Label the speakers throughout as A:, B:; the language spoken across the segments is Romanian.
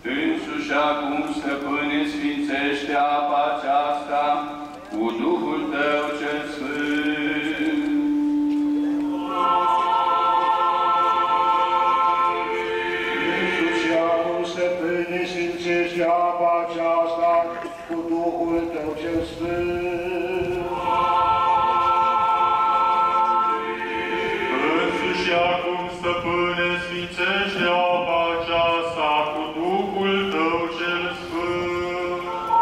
A: însuși acum, Stăpâne, sfințește apa aceasta cu Duhul Tău cel Sfânt.
B: Însuși acum, Stăpâne, sfințește apa aceasta cu Duhul Tău cel Sfânt.
C: Însuși acum, Stăpâne, sfințește apa aceasta cu Duhul Tău cel Sfânt.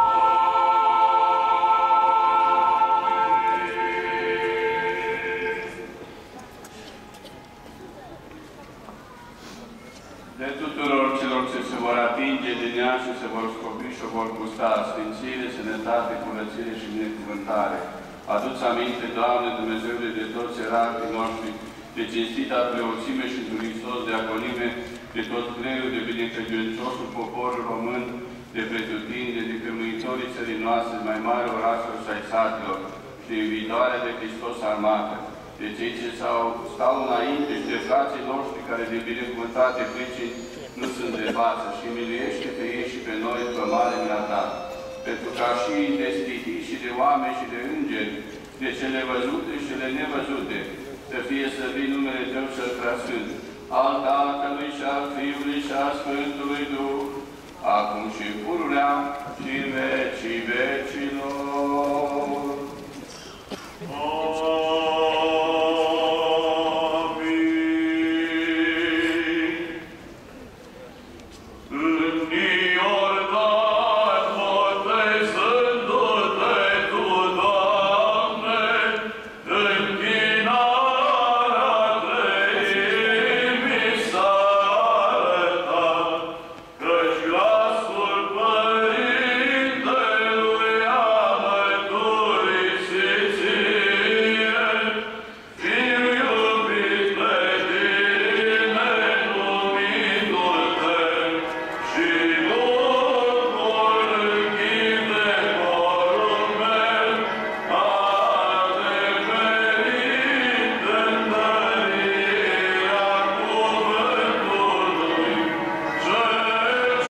A: De tuturor celor ce se vor atinge de ea și se vor scopri și o vor gusta sfințire, sănătate, curățire și binecuvântare. Adu-ți aminte, Doamne, Dumnezeule de toți erarii noștri, de cinstita preoțime și de Hristos de aconime, de tot creiul de binecredinciosul poporul român, de pretutindeni, de cârmuitorii țării noastre, mai mari orașelor și ai satilor, și de iubitoarea de Hristos armată, de cei ce stau înainte și de frații noștri care de binecuvântate pricini nu sunt de față, și miluiește pe ei și pe noi după mare mila ta, pentru ca și de stihii și de oameni și de îngeri, de cele văzute și cele nevăzute, să fie slăvit numele Tău cel preasfânt, al Tatălui și al Fiului și al Sfântului Duh, acum și pururea și în vecii vecilor.